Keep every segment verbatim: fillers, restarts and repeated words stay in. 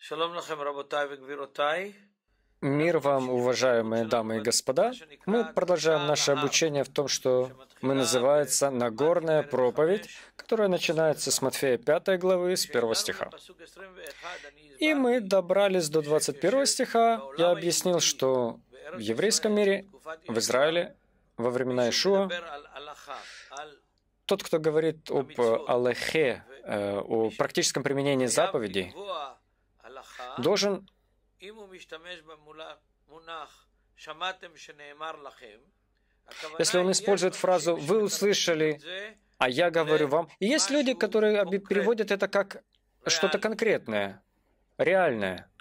Мир вам, уважаемые дамы и господа. Мы продолжаем наше обучение в том, что мы называется «Нагорная проповедь», которая начинается с Матфея пятой главы, с первого стиха. И мы добрались до двадцать первого стиха. Я объяснил, что в еврейском мире, в Израиле, во времена Иешуа, тот, кто говорит об аллахе, о практическом применении заповедей, должен если он использует фразу «вы услышали, а я говорю вам». И есть люди, которые переводят это как что-то конкретное, реальное.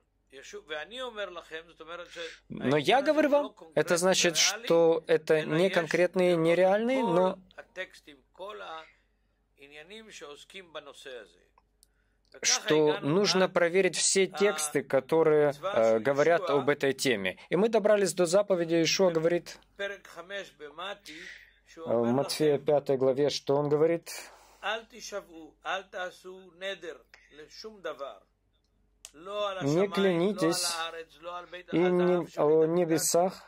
Но я говорю вам, это значит, что это не конкретные, не реальные, но что нужно проверить все тексты, которые э, говорят об этой теме. И мы добрались до заповеди. Иешуа говорит в Матфея пятой главе, что он говорит: «Не клянитесь и не о небесах,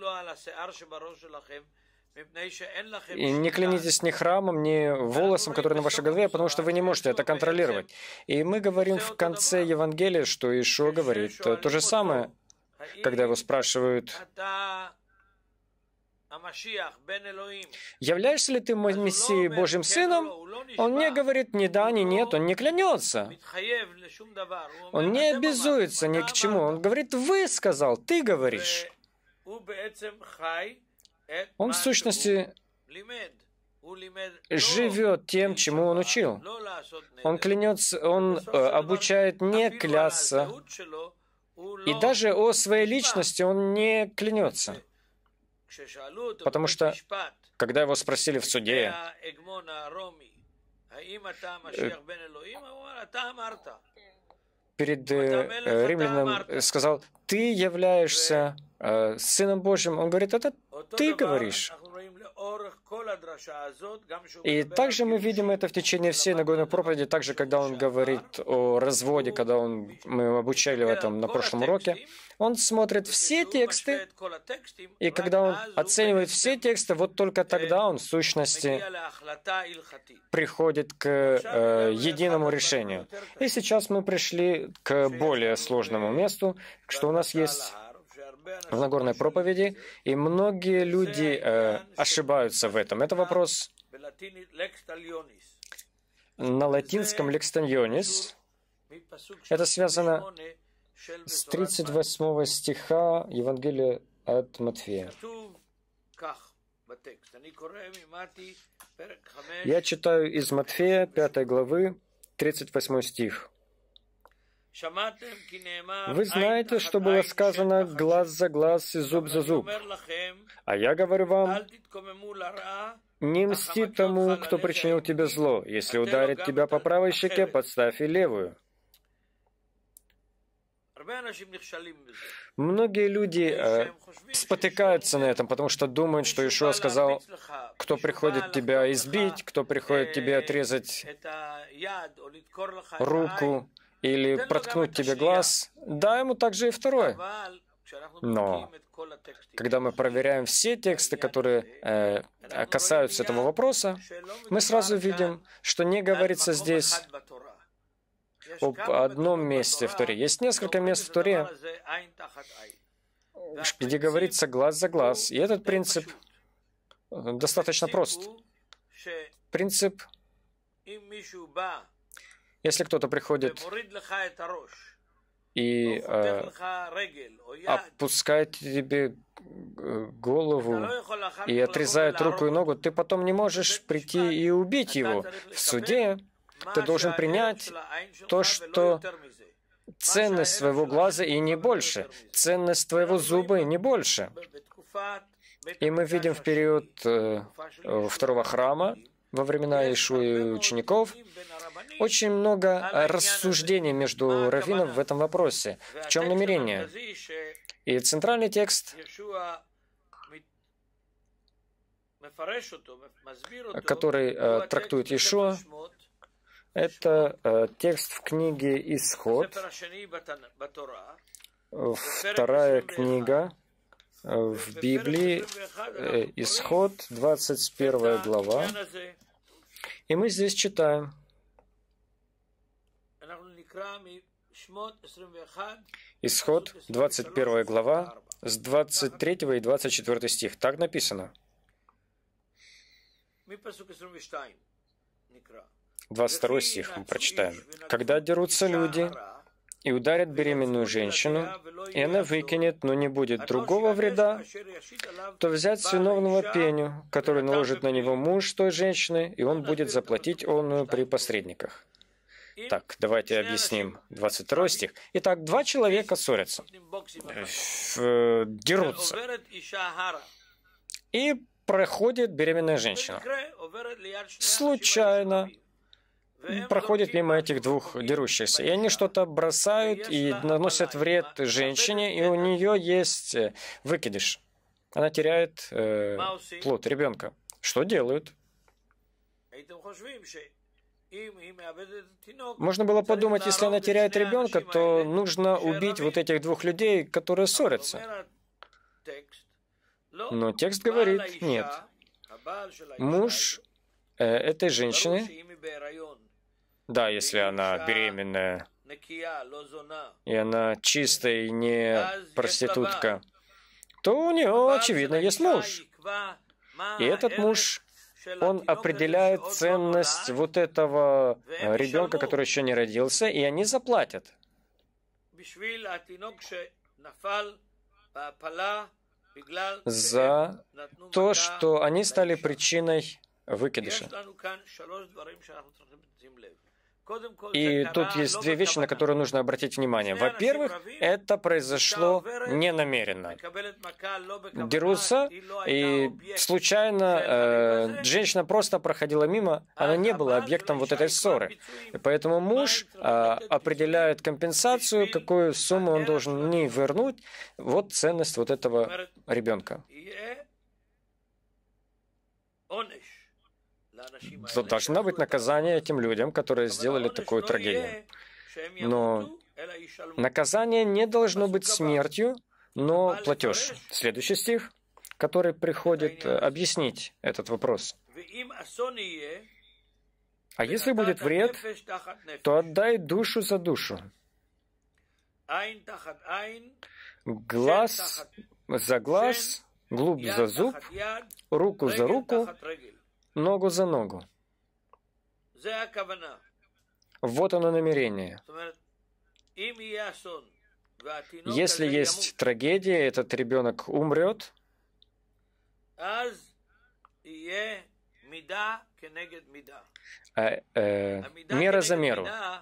и не клянитесь ни храмом, ни волосом, который на вашей голове, потому что вы не можете это контролировать». И мы говорим в конце Евангелия, что Иешуа говорит то же самое, когда его спрашивают: «Являешься ли ты Мессией, Божьим Сыном?» Он не говорит ни да, ни нет, он не клянется. Он не обязуется ни к чему. Он говорит: «Вы сказал, ты говоришь». Он, в сущности, живет тем, чему он учил. Он клянется, он обучает не клясться, и даже о своей личности он не клянется. Потому что, когда его спросили в суде, перед э, римлянам сказал: «Ты являешься э, Сыном Божьим». Он говорит: «Это ты говоришь». И также мы видим это в течение всей Нагорной проповеди, также когда он говорит о разводе, когда он, мы обучали в этом на прошлом уроке. Он смотрит все тексты, и когда он оценивает все тексты, вот только тогда он в сущности приходит к э, единому решению. И сейчас мы пришли к более сложному месту, что у нас есть в Нагорной проповеди, и многие люди э, ошибаются в этом. Это вопрос на латинском «lex talionis». Это связано с тридцать восьмого стиха Евангелия от Матфея. Я читаю из Матфея пятой главы, тридцать восьмой стих. «Вы знаете, что было сказано: глаз за глаз и зуб за зуб. А я говорю вам, не мсти тому, кто причинил тебе зло. Если ударит тебя по правой щеке, подставь и левую». Многие люди э, спотыкаются на этом, потому что думают, что Иешуа сказал: кто приходит тебя избить, кто приходит тебе отрезать руку или проткнуть тебе глаз, дай ему также и второй. Но когда мы проверяем все тексты, которые э, касаются этого вопроса, мы сразу видим, что не говорится здесь об одном месте в Торе. Есть несколько мест в Торе, где говорится глаз за глаз. И этот принцип достаточно прост. Принцип: если кто-то приходит и э, опускает тебе голову и отрезает руку и ногу, ты потом не можешь прийти и убить его. В суде ты должен принять то, что ценность своего глаза и не больше, ценность твоего зуба и не больше. И мы видим в период э, второго храма, во времена Иешуа и учеников, очень много рассуждений между раввинов в этом вопросе. В чем намерение? И центральный текст, который э, трактует Иешуа, Это э, текст в книге «Исход», вторая книга в Библии, э, «Исход», двадцать первая глава. И мы здесь читаем. Исход, двадцать первая глава, с двадцать третьего и двадцать четвёртый стих. Так написано. двадцать второй стих мы прочитаем. «Когда дерутся люди и ударят беременную женщину, и она выкинет, но не будет другого вреда, то взять с виновного пеню, который наложит на него муж той женщины, и он будет заплатить онную при посредниках». Так, давайте объясним двадцать второй стих. Итак, два человека ссорятся, дерутся, и проходит беременная женщина. Случайно проходит мимо этих двух дерущихся, и они что-то бросают и наносят вред женщине, и у нее есть выкидыш. Она теряет э, плод ребенка. Что делают? Можно было подумать, если она теряет ребенка, то нужно убить вот этих двух людей, которые ссорятся. Но текст говорит, нет. Муж э, этой женщины, да, если она беременная, и она чистая и не проститутка, то у нее, очевидно, есть муж. И этот муж, он определяет ценность вот этого ребенка, который еще не родился, и они заплатят. За то, что они стали причиной выкидыша. И тут есть две вещи, на которые нужно обратить внимание. Во-первых, это произошло ненамеренно. Дерутся, и случайно э, женщина просто проходила мимо, она не была объектом вот этой ссоры. И поэтому муж э, определяет компенсацию, какую сумму он должен не вернуть. Вот ценность вот этого ребенка. Должно быть наказание этим людям, которые сделали такую трагедию. Но наказание не должно быть смертью, но платеж. Следующий стих, который приходит объяснить этот вопрос. А если будет вред, то отдай душу за душу. Глаз за глаз, зуб за зуб, руку за руку, ногу за ногу. Вот оно намерение. Если есть трагедия, этот ребенок умрет, а, э, мера за меру.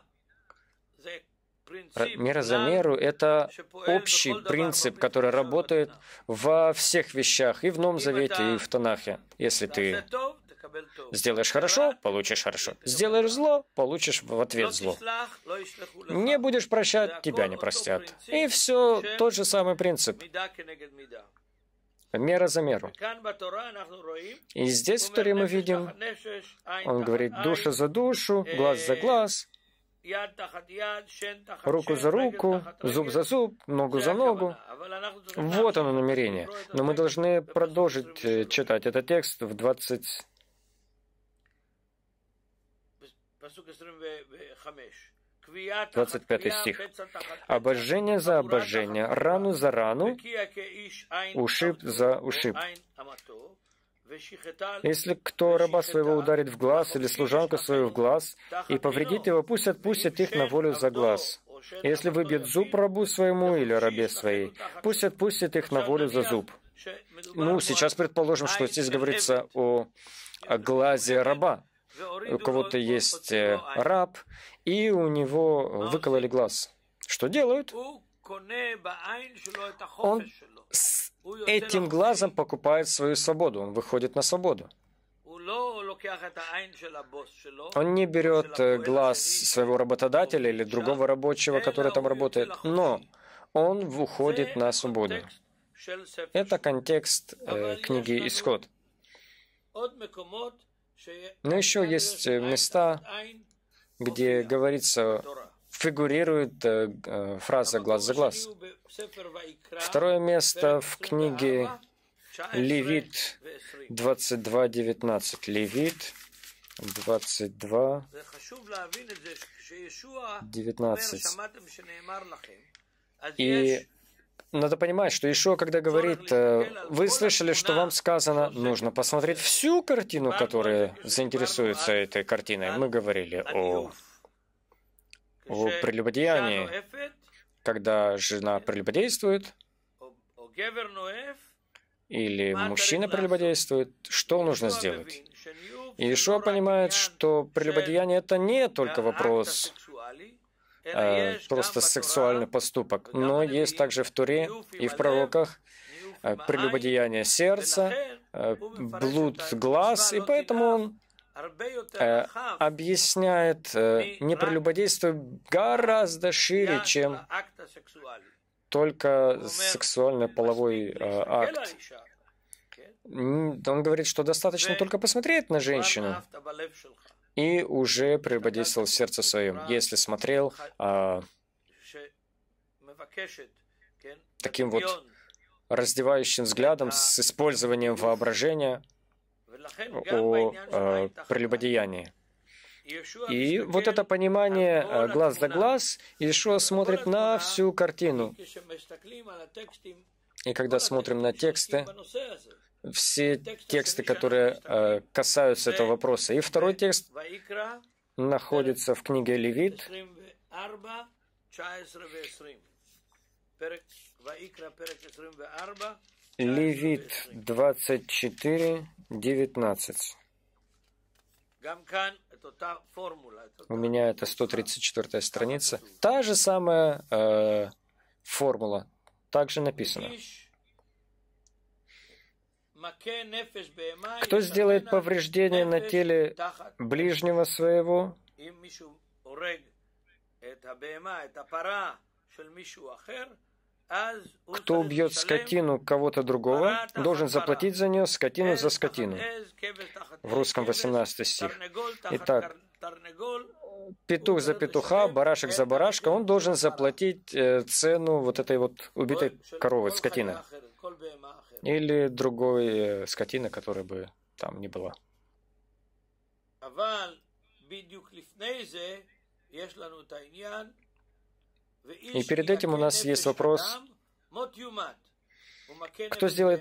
Мера за меру – это общий принцип, который работает во всех вещах, и в Новом Завете, и в Танахе. Если ты сделаешь хорошо, получишь хорошо. Сделаешь зло, получишь в ответ зло. Не будешь прощать, тебя не простят. И все тот же самый принцип. Мера за меру. И здесь в Торе мы видим, он говорит, душа за душу, глаз за глаз, руку за руку, зуб за зуб, ногу за ногу. Вот оно намерение. Но мы должны продолжить читать этот текст в двадцать... двадцать пятый стих. Обожжение за обожжение, рану за рану, ушиб за ушиб. Если кто раба своего ударит в глаз или служанку свою в глаз и повредит его, пусть отпустит их на волю за глаз. Если выбьет зуб рабу своему или рабе своей, пусть отпустит их на волю за зуб. Ну, сейчас предположим, что здесь говорится о, о глазе раба. У кого-то есть раб, и у него выкололи глаз. Что делают? Он с этим глазом покупает свою свободу, он выходит на свободу. Он не берет глаз своего работодателя или другого рабочего, который там работает, но он уходит на свободу. Это контекст э, книги «Исход». Но еще есть места, где говорится, фигурирует э, фраза «глаз за глаз». Второе место в книге Левит двадцать два девятнадцать. Левит двадцать два девятнадцать. И надо понимать, что Иешуа, когда говорит, вы слышали, что вам сказано, нужно посмотреть всю картину, которая заинтересуется этой картиной. Мы говорили о, о прелюбодеянии, когда жена прелюбодействует, или мужчина прелюбодействует, что нужно сделать? Иешуа понимает, что прелюбодеяние — это не только вопрос э, просто сексуальный поступок, но есть также в Торе и в пророках э, прелюбодеяние сердца, э, блуд глаз, и поэтому он э, объясняет э, непрелюбодейство гораздо шире, чем только сексуально-половой э, акт. Он говорит, что достаточно только посмотреть на женщину, и уже прелюбодействовал в сердце своем. Если смотрел э, таким вот раздевающим взглядом с использованием воображения о э, прелюбодеянии. И вот это понимание э, глаз за глаз, Иешуа смотрит на всю картину. И когда смотрим на тексты, все тексты, которые э, касаются этого вопроса. И второй текст находится в книге Левит, Левит двадцать четыре девятнадцать. У меня это сто тридцать четвёртая страница. Та же самая э, формула. Также написано. Кто сделает повреждение на теле ближнего своего, кто убьет скотину кого-то другого, должен заплатить за нее скотину за скотину. В русском восемнадцатый стих. Итак, петух за петуха, барашек за барашка, он должен заплатить э, цену вот этой вот убитой коровы, скотины. Или другой э, скотины, которая бы там не была. И перед этим у нас есть вопрос, кто сделает,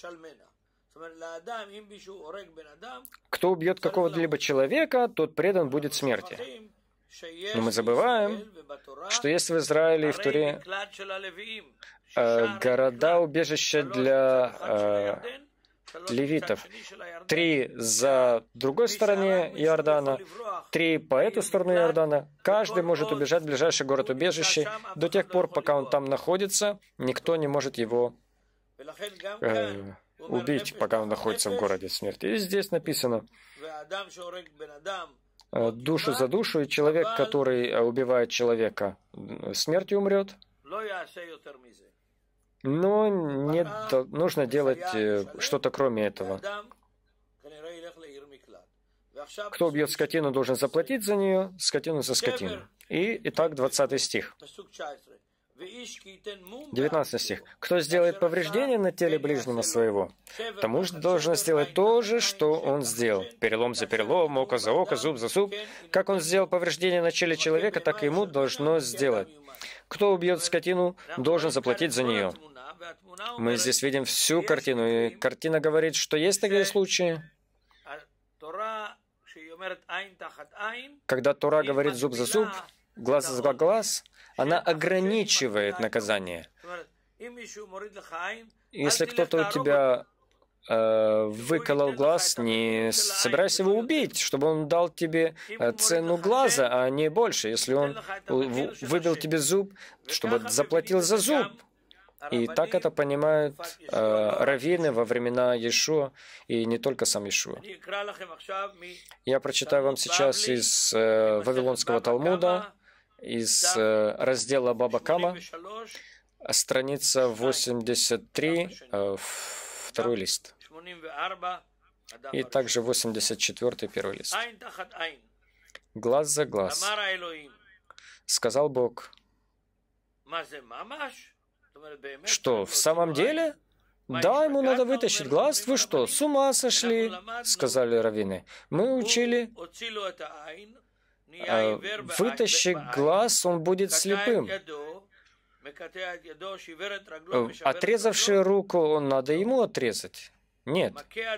кто убьет какого-либо человека, тот предан будет смерти. Но мы забываем, что есть в Израиле и в Торе э, города-убежища для э, левитов. Три за другой стороне Иордана, три по эту сторону Иордана. Каждый может убежать в ближайший город-убежище. До тех пор, пока он там находится, никто не может его э, убить, пока он находится в городе смерти. И здесь написано душу за душу, и человек, который убивает человека, смертью умрет. Но нет, нужно делать что-то кроме этого. Кто убьет скотину, должен заплатить за нее, скотину за скотину. И, итак, двадцатый стих. девятнадцатый стих. Кто сделает повреждение на теле ближнего своего, тому же должен сделать то же, что он сделал. Перелом за перелом, око за око, зуб за зуб. Как он сделал повреждение на теле человека, так и ему должно сделать. Кто убьет скотину, должен заплатить за нее. Мы здесь видим всю картину, и картина говорит, что есть такие случаи, когда Тора говорит зуб за зуб, глаз за глаз, она ограничивает наказание. Если кто-то у тебя э, выколол глаз, не собирайся его убить, чтобы он дал тебе цену глаза, а не больше. Если он выбил тебе зуб, чтобы заплатил за зуб. И так это понимают э, раввины во времена Иешуа, и не только сам Иешуа. Я прочитаю вам сейчас из э, Вавилонского Талмуда, из э, раздела Баба Кама, страница восемьдесят три, э, второй лист, и также восемьдесят четвёртый, первый лист. глаз за глаз. Сказал Бог. Что, в самом деле? Да, ему надо вытащить глаз. Вы что, с ума сошли? Сказали раввины. Мы учили, вытащи глаз, он будет слепым. Отрезавший руку, он надо ему отрезать? Нет.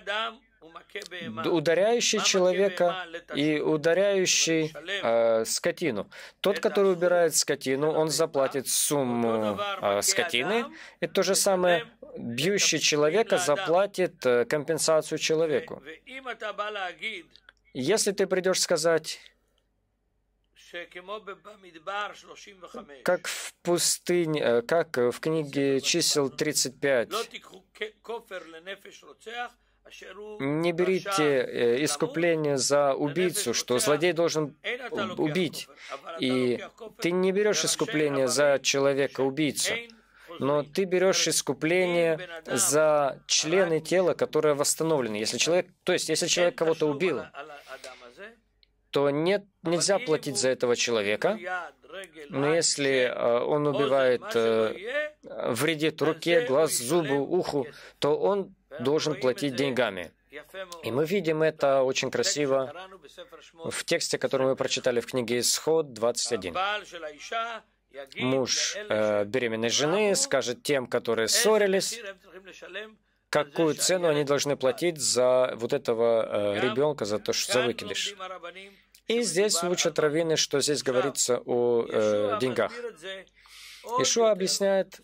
Ударяющий человека и ударяющий э, скотину. Тот, который убирает скотину, он заплатит сумму э, скотины. И то же самое, бьющий человека заплатит э, компенсацию человеку. Если ты придешь сказать, как в пустыне, как в книге чисел тридцать пять, не берите искупление за убийцу, что злодей должен убить. И ты не берешь искупление за человека-убийцу, но ты берешь искупление за члены тела, которые восстановлены. Если человек, то есть, если человек кого-то убил, то нет, нельзя платить за этого человека. Но если он убивает, вредит руке, глаз, зубу, уху, то он должен платить деньгами. И мы видим это очень красиво в тексте, который мы прочитали в книге Исход двадцать один. Муж э, беременной жены скажет тем, которые ссорились, какую цену они должны платить за вот этого э, ребенка, за то, что за выкидыш. И здесь учат раввины, что здесь говорится о э, деньгах. Иешуа объясняет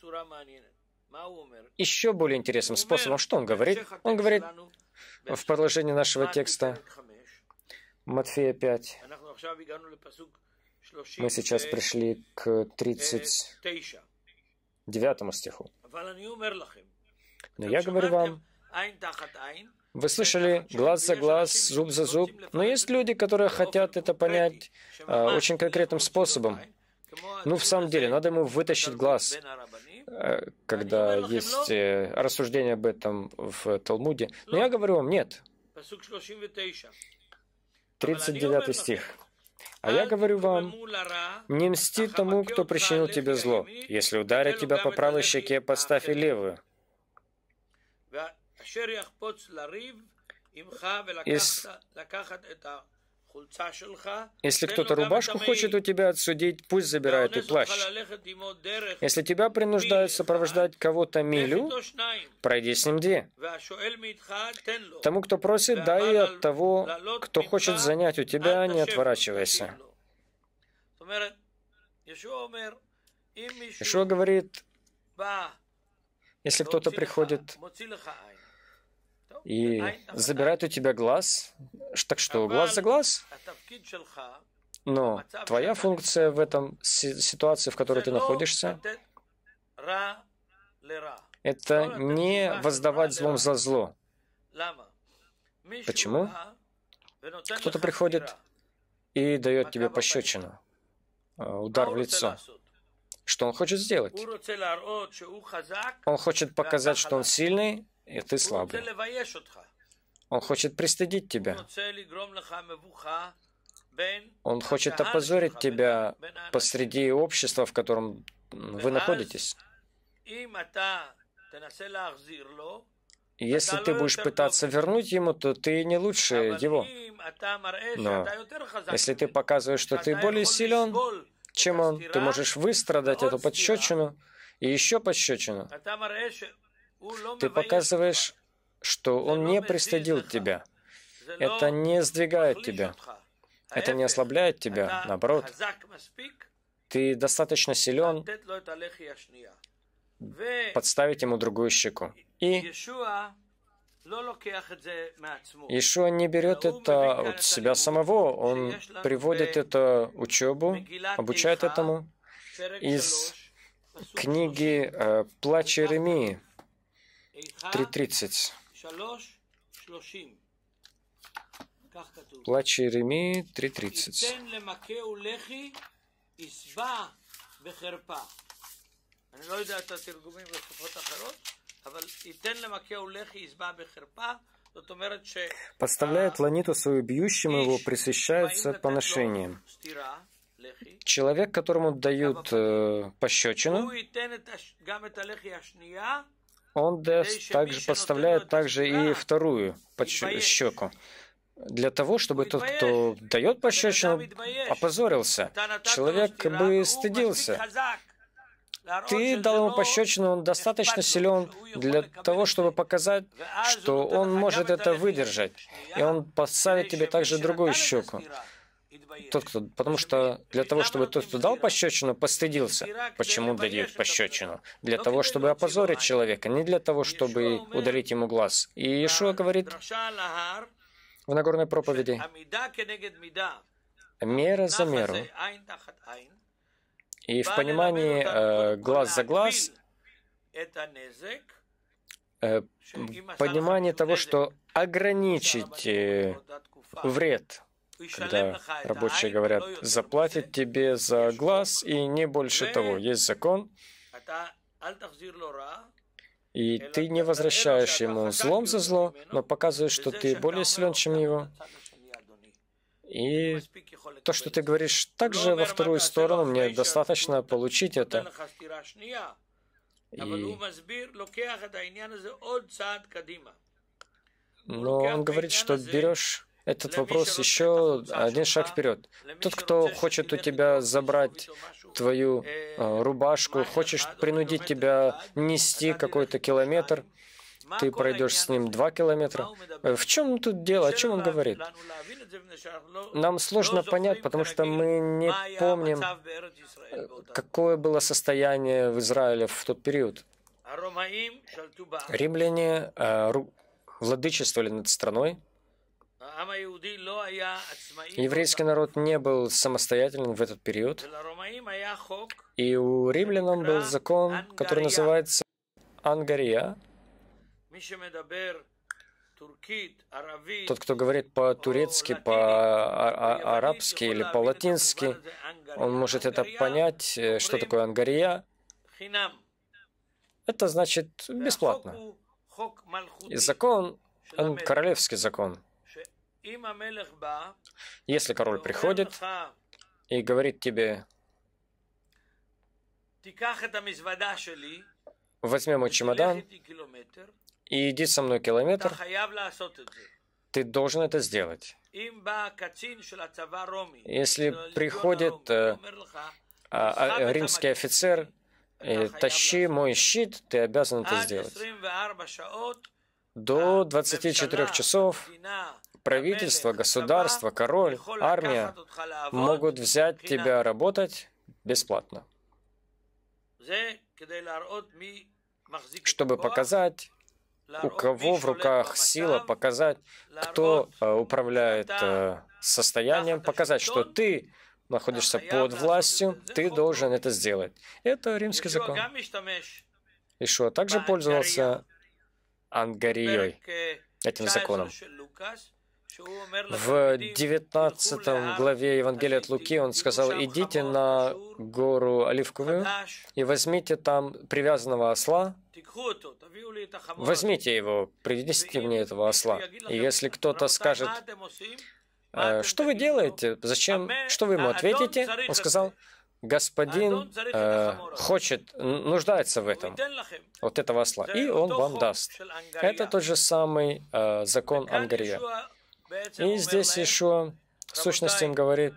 еще более интересным способом. Что он говорит? Он говорит в продолжении нашего текста, Матфея пять. Мы сейчас пришли к тридцать девятому стиху. Но я говорю вам, вы слышали глаз за глаз, зуб за зуб, но есть люди, которые хотят это понять э, очень конкретным способом. Ну, в самом деле, надо ему вытащить глаз, э, когда есть э, рассуждение об этом в Талмуде. Но я говорю вам, нет. тридцать девятый стих. А я говорю вам, не мсти тому, кто причинил тебе зло. Если ударит тебя по правой щеке, подставь и левую. Если кто-то рубашку хочет у тебя отсудить, пусть забирает и плащ. Если тебя принуждают сопровождать кого-то милю, пройди с ним две. Тому, кто просит, дай и от того, кто хочет занять у тебя, не отворачивайся. Иешуа говорит, если кто-то приходит и забирает у тебя глаз, так что, глаз за глаз? Но твоя функция в этом ситуации, в которой ты находишься, это не воздавать злом за зло. Почему? Кто-то приходит и дает тебе пощечину, удар в лицо. Что он хочет сделать? Он хочет показать, что он сильный, и ты слабый. Он хочет пристыдить тебя. Он хочет опозорить тебя посреди общества, в котором вы находитесь. И если ты будешь пытаться вернуть ему, то ты не лучше его. Но если ты показываешь, что ты более силен, чем он, ты можешь выстрадать эту пощечину и еще пощечину. Ты показываешь, что он не пристыдил тебя. Это не сдвигает тебя. Это не ослабляет тебя. Наоборот, ты достаточно силен подставить ему другую щеку. И Иешуа не берет это от себя самого. Он приводит это учебу, обучает этому из книги «Плач Иеремии» три тридцать. Плач Иеремии три тридцать. אני לא יודע את התרגומים בשפות אחרות, אבל ייתן למכה ולחי יסבע בחרפה, подставляет ланиту свою бьющим его, пресыщается поношением. Человек, которому дают э, пощечину, он даст, также подставляет также и вторую щеку. Для того, чтобы тот, кто дает пощечину, опозорился. Человек бы стыдился. Ты дал ему пощечину, он достаточно силен для того, чтобы показать, что он может это выдержать. И он подставит тебе также другую щеку. Тот, кто, потому что для того, чтобы тот, кто дал пощечину, постыдился. Почему дает пощечину? Для того, чтобы опозорить человека, не для того, чтобы удалить ему глаз. И Иешуа говорит в Нагорной проповеди: мера за меру. И в понимании э, глаз за глаз, э, понимание того, что ограничить э, вред, когда рабочие говорят, заплатит тебе за глаз и не больше того. Есть закон, и ты не возвращаешь ему злом за зло, но показываешь, что ты более силен, чем его. И то, что ты говоришь также во вторую сторону, мне достаточно получить это. И... Но он говорит, что берешь этот вопрос еще один шаг вперед. Тот, кто хочет у тебя забрать твою э, рубашку, хочет принудить тебя нести какой-то километр, ты пройдешь с ним два километра. В чем тут дело? О чем он говорит? Нам сложно понять, потому что мы не помним, какое было состояние в Израиле в тот период. Римляне э, владычествовали над страной. Еврейский народ не был самостоятельным в этот период. И у римлян был закон, который называется Ангария. Тот, кто говорит по-турецки, по-арабски или по-латински, он может это понять, что такое Ангария. Это значит бесплатно. И закон, он королевский закон. Если король приходит и говорит тебе: возьми мой чемодан и иди со мной километр, ты должен это сделать. Если приходит э, э, римский офицер и тащи мой щит, ты обязан это сделать. До двадцати четырёх часов правительство, государство, король, армия могут взять тебя работать бесплатно, чтобы показать, у кого в руках сила, показать, кто управляет состоянием, показать, что ты находишься под властью, ты должен это сделать. Это римский закон. Иешуа также пользовался Ангарией, этим законом. В девятнадцатой главе Евангелия от Луки он сказал: идите на гору Оливковую и возьмите там привязанного осла, возьмите его, принесите мне этого осла. И если кто-то скажет: что вы делаете, зачем, что вы ему ответите? Он сказал: господин э, хочет, нуждается в этом, вот этого осла, и он вам даст. Это тот же самый э, закон Ангария. И здесь Иешуа в сущности им говорит: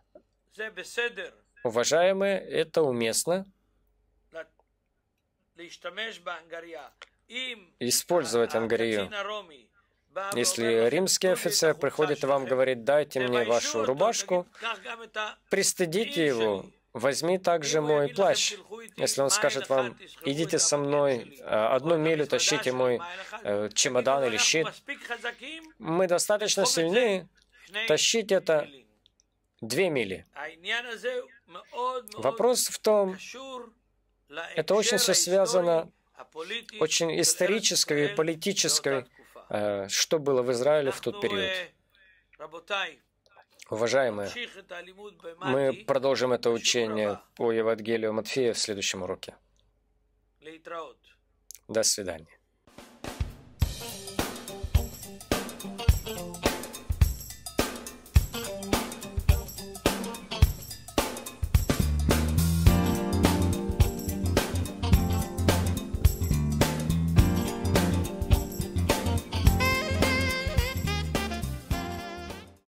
уважаемые, это уместно использовать Ангарию. Если римский офицер приходит и вам говорит: дайте мне вашу рубашку, пристыдите его, возьми также мой плащ. Если он скажет вам: идите со мной одну милю, тащите мой э, чемодан или щит, мы достаточно сильны тащить это две мили. Вопрос в том, это очень все связано, очень историческое и политическое, э, что было в Израиле в тот период. Уважаемые, мы продолжим это учение по Евангелию Матфея в следующем уроке. До свидания.